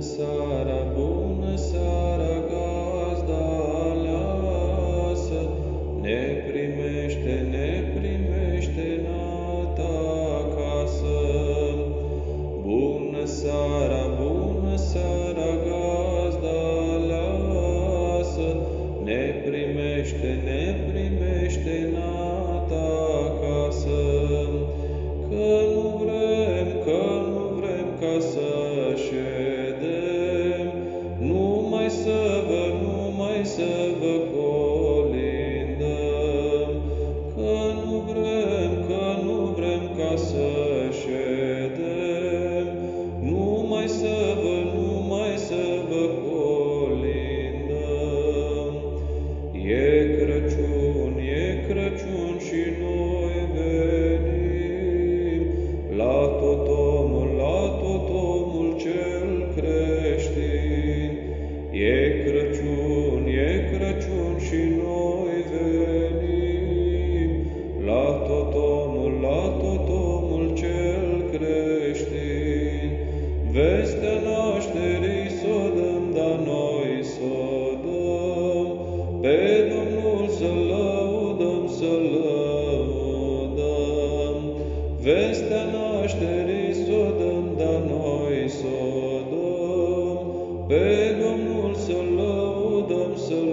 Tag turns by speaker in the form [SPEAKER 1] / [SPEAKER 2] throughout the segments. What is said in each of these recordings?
[SPEAKER 1] bună seara, gazda aleasă, ne primește nata acasă. Bună seara, gazda aleasă, ne primește nata acasă. Că nu vrem ca să ședem, numai să vă colindăm. Că nu vrem ca să ședem, numai să vă colindăm. E Crăciun și noi venim la tot omul cel creștin. E Crăciun și noi venim la tot omul cel creștin. Vestea nașterii s-o dăm, dar noi s-o dăm, pe Domnul să-L lăudăm. Vestea nașterii s-o dăm, dar noi s-o dăm, pe Domnul să-L lăudăm.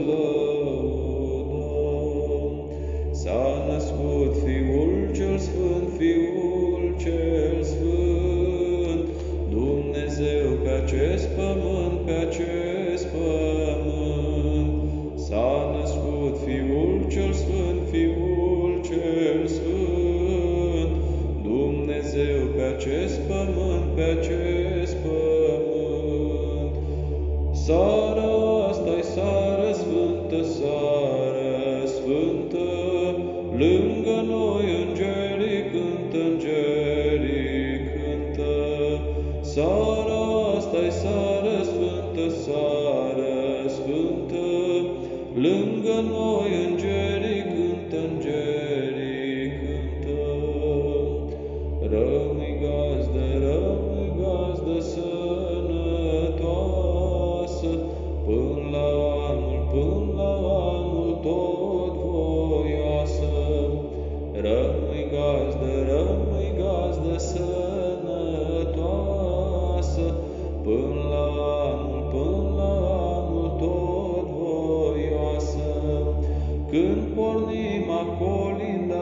[SPEAKER 1] S-a născut Fiul cel Sfânt, Dumnezeu pe acest pământ. S-a născut Fiul cel Sfânt, Dumnezeu pe acest pământ. Seara asta-i seară sfântă, lângă noi îngerii cântă. Seara asta-i seară sfântă, lângă noi îngerii cântă. Rămâi gazdă sănătoasă, până la anul tot voioasă. Rămâi gazdă sănătoasă, până la anul tot voioasă. Când pornim a colinda,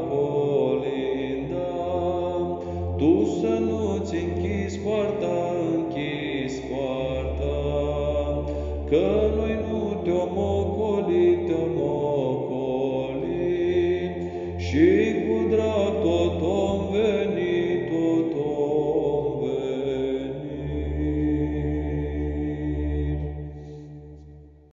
[SPEAKER 1] tu să nu-ți închizi poarta, că noi nu te-om ocolim și